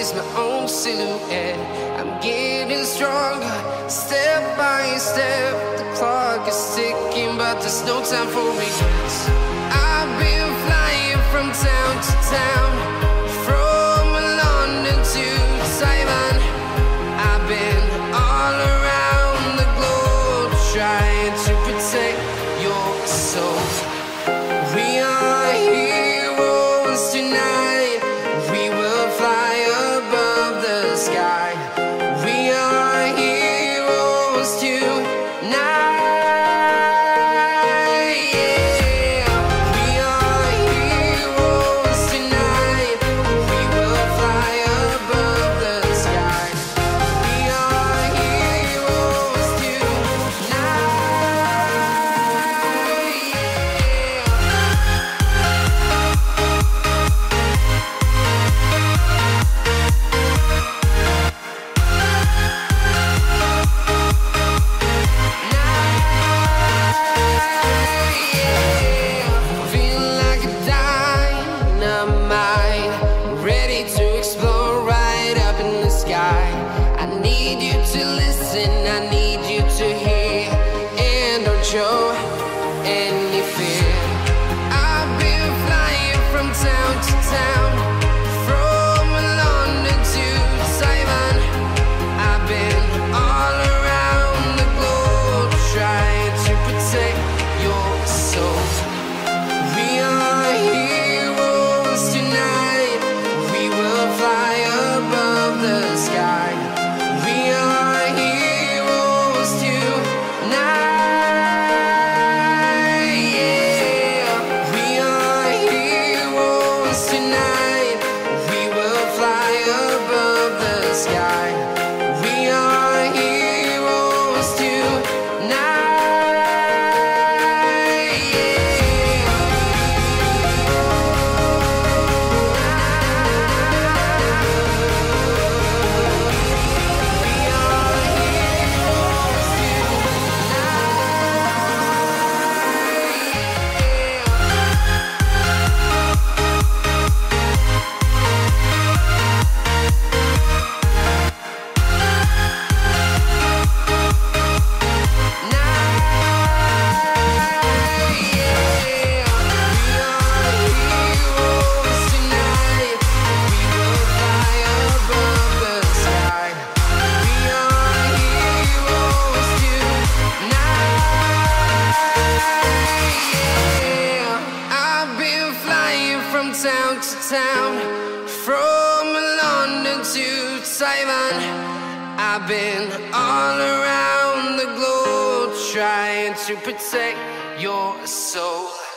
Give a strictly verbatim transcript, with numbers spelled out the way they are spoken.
notice my own silhouette. I'm getting stronger, step by step. The clock is ticking, but there's no time for regrets. I've been flying from town to town, from London to Taiwan. I've been all around the globe, trying to protect your soul. We are heroes tonight. We will fly above the sky. We are heroes tonight. I need you to listen, I need you to hear, and don't show any fear. I've been flying from town to town, from London to Taiwan. I've been all around the globe, trying to protect your soul. We are heroes tonight. We will fly above the sky. We are heroes tonight, yeah. We are heroes tonight. We will fly above the sky. We are heroes tonight, yeah. Town to town, from London to Taiwan. I've been all around the globe, trying to protect your soul.